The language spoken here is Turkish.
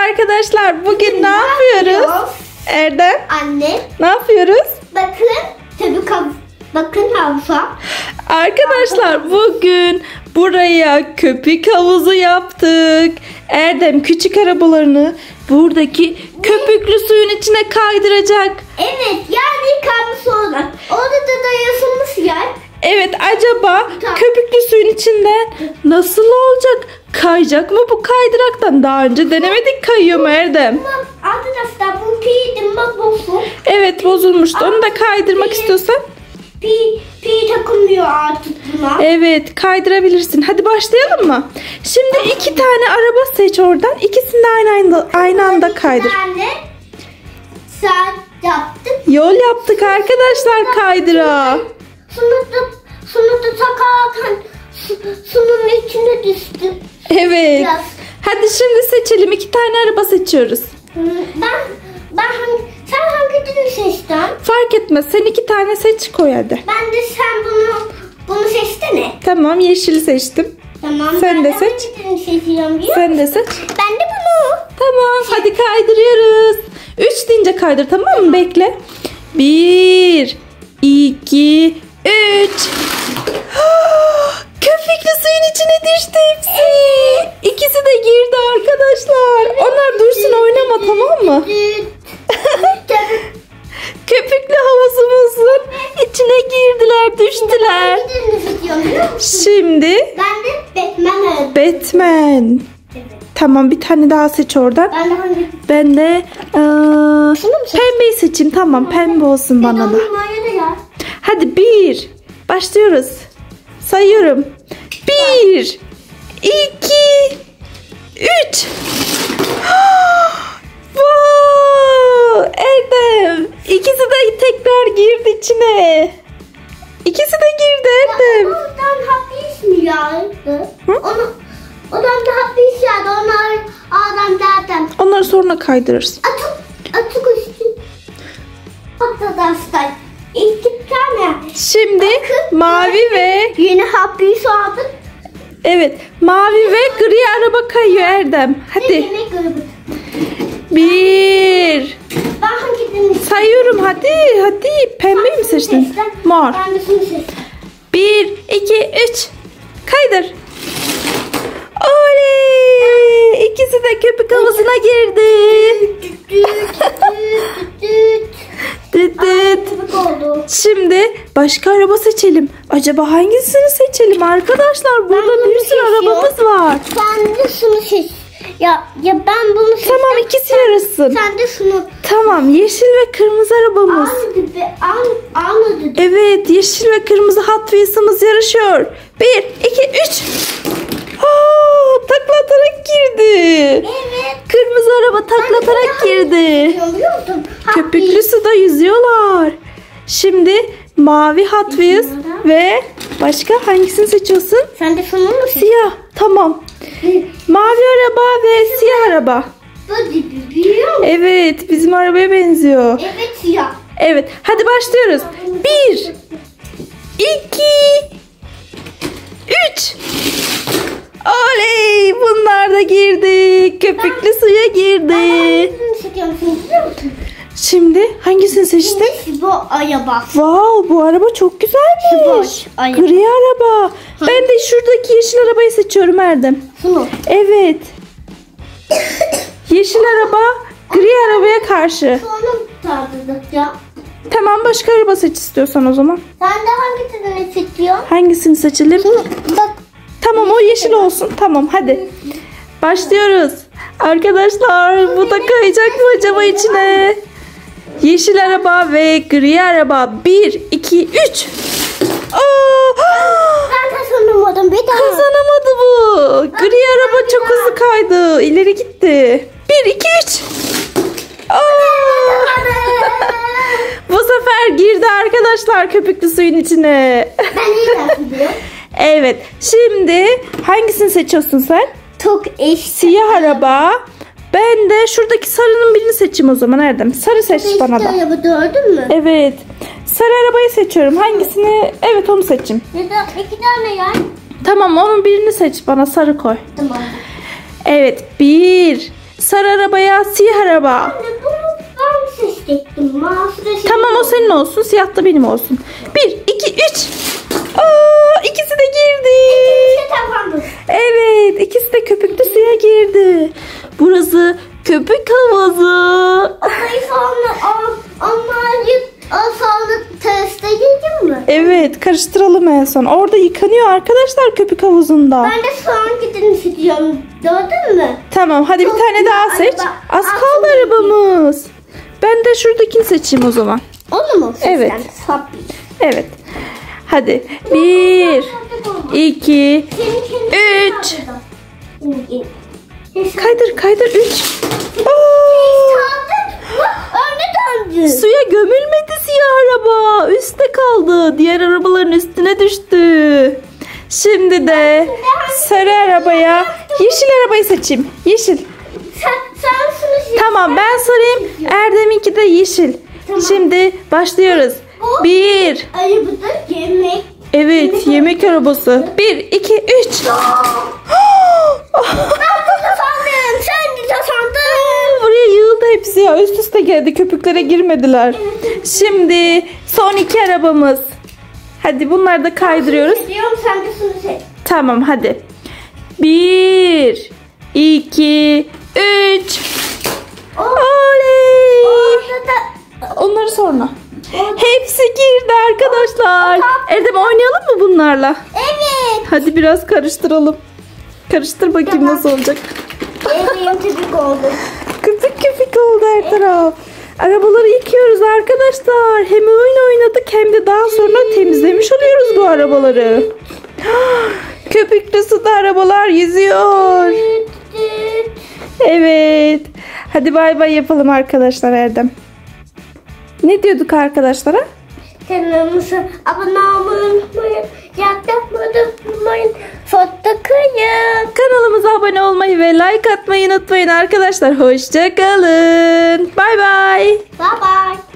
arkadaşlar bugün ne yapıyoruz? Erdem. Anne. Ne yapıyoruz? Bakın havuza. Arkadaşlar bugün buraya köpük havuzu yaptık. Erdem küçük arabalarını buradaki köpüklü suyun içine kaydıracak. Evet, yani kayması olacak. Orada da dayasılmış yer. Evet, acaba köpüklü suyun içinden nasıl olacak? Kayacak mı bu kaydıraktan? Daha önce denemedik, kayıyor mu Erdem? Arkadaşlar bu pi'nin bozulmuş. Evet, bozulmuştu. Onu da kaydırmak istiyorsan. Pi takılmıyor artık buna. Evet, kaydırabilirsin. Hadi başlayalım mı? Şimdi 2 tane araba seç oradan. İkisini de aynı anda kaydır. Bir tane sen yaptık. Yol yaptık arkadaşlar kaydıra. Sunu takarken sunun içine düştü. Evet. Biraz. Hadi şimdi seçelim. 2 tane araba seçiyoruz. Sen hangisini seçtin? Fark etmez. Sen 2 tane seç, koy hadi. Ben de sen bunu seçtine. Tamam, yeşili seçtim. Tamam. Sen de seç. Sen de seç. Ben de bunu. Tamam, hadi kaydırıyoruz. 3 deyince kaydır, tamam mı? Bekle. 1 2 3. Köpüklü suyun içine düştü hepsi. İkisi de girdi arkadaşlar. Onlar dursun, oynama, tamam mı? Köpüklü havuzumuzun içine girdiler, düştüler. Şimdi Ben de Batman. Evet. Tamam, bir tane daha seç oradan. Ben de pembeyi seçeyim. Tamam, pembe olsun bana da. Hadi 1. Başlıyoruz. Sayıyorum. 1 2 3. Wow! Erdem. İkisi de tekrar girdi içine. İkisi de girdi Erdem. Ondan hapis mi yağdı? Ondan da hapis yağdı. Adam zaten. Onları sonra kaydırırız. Atık üstü. Arkadaşlar. 2 tane. Şimdi mavi ve Yeni hapis aldık. evet, mavi ve gri araba kayıyor Erdem. Hadi. Yemek grubu. 1. Ben hangisini Sayıyorum, hadi. Pembe mi seçtin? Mor. Ben de şunu seçtim. 1 2 3. Kaydır. Oley! İkisi de köpük havuzuna girdi. Düt düt. Köpük oldu. Şimdi başka araba seçelim. Acaba hangisini seçelim arkadaşlar? Burada bir sürü arabamız var. Sen de şunu seç. Ya ben bunu seçtim. Tamam, ikisi yarışsın. Sen de şunu. Tamam, yeşil ve kırmızı arabamız. Anladım. Evet, yeşil ve kırmızı Hot Wheels'ımız yarışıyor. 1 2 3. Takla atarak girdi. Evet. Kırmızı araba takla atarak girdi. Köpüklü suda yüzüyorlar. Şimdi mavi Hot Wheels ve başka hangisini seçiyorsun? Sen de şunu mu seç? Siyah. Tamam. Mavi araba ve siyah araba. Biliyor musun? Evet, bizim arabaya benziyor. Evet siyah. Evet, hadi başlıyoruz. 1 2 3. Oley! Bunlar da girdi. Köpüklü suya girdi. Hangisini seçiyorsun biliyor musun? Şimdi hangisini seçtin? Bu araba. Wow, bu araba çok güzelmiş. Şu boş, Gri araba. Ben de şuradaki yeşil arabayı seçiyorum Erdem. Şunu. Evet. Yeşil araba gri arabaya karşı. Sonra tartıştık ya. Tamam, başka araba seç istiyorsan o zaman. Sen de hangisini seçiyorsun? Hangisini seçelim? Bak. Tamam, o yeşil olsun. Tamam, hadi. Başlıyoruz. Arkadaşlar, bu da kayacak mı acaba içine? Yeşil araba ve gri araba. 1 2 3. Ben kazanamadım bir daha. Kazanamadı bu. Gri araba çok hızlı kaydı. İleri gitti. 1 2 3. Bu sefer girdi arkadaşlar köpüklü suyun içine. Ben iyi yapıyorum. Evet. Şimdi hangisini seçiyorsun sen? Çok eşit. Siyah araba. Ben de şuradaki sarının birini seçeyim o zaman Erdem. Sarı seç bana da. Araba gördün mü? Evet. Sarı arabayı seçiyorum. Hangisini? Evet, onu seçeyim. Ya da 2 tane yer. Tamam, onun birini seç, bana sarı koy. Tamam. Evet. 1 sarı arabaya siyah araba. Anne bunu ben seçecektim. Mouse'u da Tamam o senin olsun. Siyah da benim olsun. 1, 2, 3. Aa, ikisi de girdi. Tamam. Evet, ikisi de köpüklü suya girdi. Burası köpük havuzu. Onları sonra teste girdim mi? Evet, karıştıralım en son. Orada yıkanıyor arkadaşlar köpük havuzunda. Ben de son gidin istiyorum. Gördün mü? Tamam, hadi bir Çok tane güzel daha seç. araba. Az kaldı Aslında arabamız. Ben de şuradakini seçeyim o zaman. Onu mu? Evet. Happy. Evet. Hadi. 1, 2, 3. Kaydır 3. Önde döndü. Suya gömülmedi siyah araba. Üste kaldı. Diğer arabaların üstüne düştü. Şimdi de sarı arabaya yeşil arabayı seçeyim. Yeşil. Sen şunu Tamam ben sarayım. Erdem'inki de yeşil. Tamam. Şimdi başlıyoruz. 1. Arabada yemek. Evet yemek arabası. 1, 2, 3. Sandım. Sen de sandın. Buraya yığıldı hepsi ya. Üst üste geldi. Köpüklere girmediler. Şimdi son 2 arabamız. Hadi bunları da kaydırıyoruz. Diyorum sen de şunu seç. Tamam hadi. 1, 2, 3. Oley. Orada da Onları sonra. Hepsi girdi arkadaşlar. Erdem oynayalım mı bunlarla? evet. Hadi biraz karıştıralım. Karıştır bakayım Tamam. nasıl olacak. Benim tüpük oldu. Köpük köpük oldu her taraf. Arabaları yıkıyoruz arkadaşlar. Hem oyun oynadık hem de daha sonra temizlemiş oluyoruz bu arabaları. Köpüklü suda arabalar yüzüyor. Evet. Hadi bay bay yapalım arkadaşlar Erdem. Ne diyorduk arkadaşlara? Kanalımıza abone olmayı unutmayın. Yaklaşmayı unutmayın. Fotoğrafı. Kanalımıza abone olmayı ve like atmayı unutmayın arkadaşlar. Hoşça kalın. Bay bay. Bye bye.